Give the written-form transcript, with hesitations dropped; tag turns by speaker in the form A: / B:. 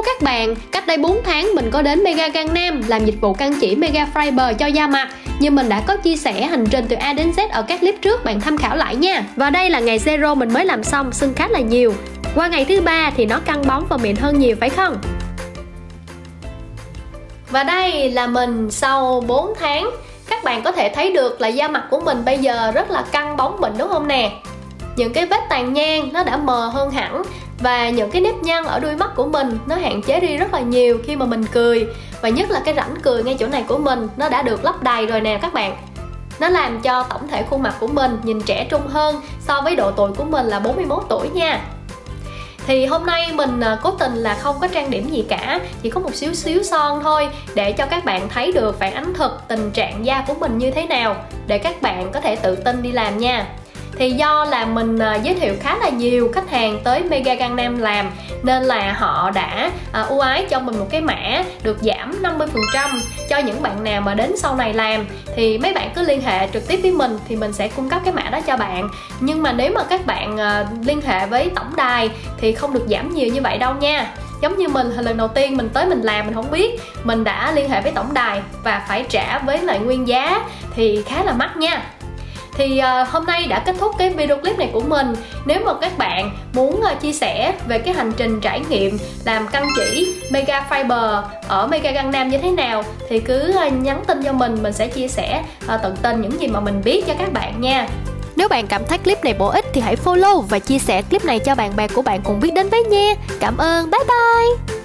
A: các bạn, cách đây 4 tháng mình có đến Mega Gangnam làm dịch vụ căng chỉ Mega Fiber cho da mặt. Nhưng mình đã có chia sẻ hành trình từ A đến Z ở các clip trước, bạn tham khảo lại nha. Và đây là ngày zero mình mới làm xong, sưng khá là nhiều. Qua ngày thứ 3 thì nó căng bóng và mịn hơn nhiều phải không? Và đây là mình sau 4 tháng. Các bạn có thể thấy được là da mặt của mình bây giờ rất là căng bóng mịn đúng không nè? Những cái vết tàn nhang nó đã mờ hơn hẳn. Và những cái nếp nhăn ở đuôi mắt của mình nó hạn chế đi rất là nhiều khi mà mình cười. Và nhất là cái rãnh cười ngay chỗ này của mình nó đã được lấp đầy rồi nè các bạn. Nó làm cho tổng thể khuôn mặt của mình nhìn trẻ trung hơn so với độ tuổi của mình là 41 tuổi nha. Thì hôm nay mình cố tình là không có trang điểm gì cả, chỉ có một xíu son thôi, để cho các bạn thấy được phản ánh thực tình trạng da của mình như thế nào, để các bạn có thể tự tin đi làm nha. Thì do là mình giới thiệu khá là nhiều khách hàng tới Mega Gangnam làm, nên là họ đã ưu ái cho mình một cái mã được giảm 50% cho những bạn nào mà đến sau này làm. Thì mấy bạn cứ liên hệ trực tiếp với mình thì mình sẽ cung cấp cái mã đó cho bạn. Nhưng mà nếu mà các bạn liên hệ với tổng đài thì không được giảm nhiều như vậy đâu nha. Giống như mình lần đầu tiên mình tới mình làm mình không biết, mình đã liên hệ với tổng đài và phải trả với lại nguyên giá thì khá là mắc nha. Thì hôm nay đã kết thúc cái video clip này của mình. Nếu mà các bạn muốn chia sẻ về cái hành trình trải nghiệm làm căng chỉ Mega Fiber ở Mega Gangnam như thế nào thì cứ nhắn tin cho mình sẽ chia sẻ tận tình những gì mà mình biết cho các bạn nha.
B: Nếu bạn cảm thấy clip này bổ ích thì hãy follow và chia sẻ clip này cho bạn bè của bạn cùng biết đến với nha. Cảm ơn, bye bye.